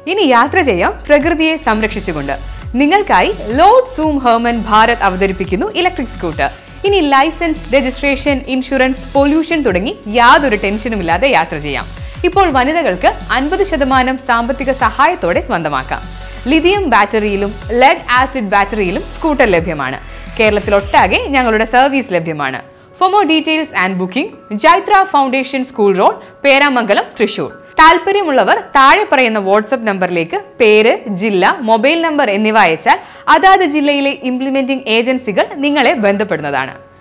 ഇനി യാത്ര ചെയ്യാം പ്രകൃതിയെ സംരക്ഷിച്ചുകൊണ്ട്. നിങ്ങൾക്കായി ലോർഡ് സൂം ഹെർമൻ ഭാരത് അവതരിപ്പിക്കുന്നു ഇലക്ട്രിക് സ്കൂട്ടർ. ഇനി ലൈസൻസ്, രജിസ്ട്രേഷൻ, ഇൻഷുറൻസ്, പൊല്യൂഷൻ തുടങ്ങി യാതൊരു ടെൻഷനുമില്ലാതെ യാത്ര ചെയ്യാം. ഇപ്പോൾ വനിതകൾക്ക് 50% സാമ്പത്തിക സഹായത്തോടെ സ്വന്തമാക്കാം. ലിഥിയം ബാറ്ററിയിലും ലെഡ് ആസിഡ് ബാറ്ററിയിലും സ്കൂട്ടർ ലഭ്യമാണ്. കേരളത്തിലൊട്ടാകെ ഞങ്ങളുടെ സർവീസ് ലഭ്യമാണ്. For more details and booking, Jaitra foundation school road, Peramangalam, Thrissur. താല്പര്യമുള്ളവർ താഴെ പറയുന്ന വാട്സ്ആപ്പ് നമ്പറിലേക്ക് പേര്, ജില്ല, മൊബൈൽ നമ്പർ എന്നിവ അയച്ചാൽ അതാത് ജില്ലയിലെ ഇംപ്ലിമെന്റിംഗ് ഏജൻസികൾ നിങ്ങളെ ബന്ധപ്പെടുന്നതാണ്.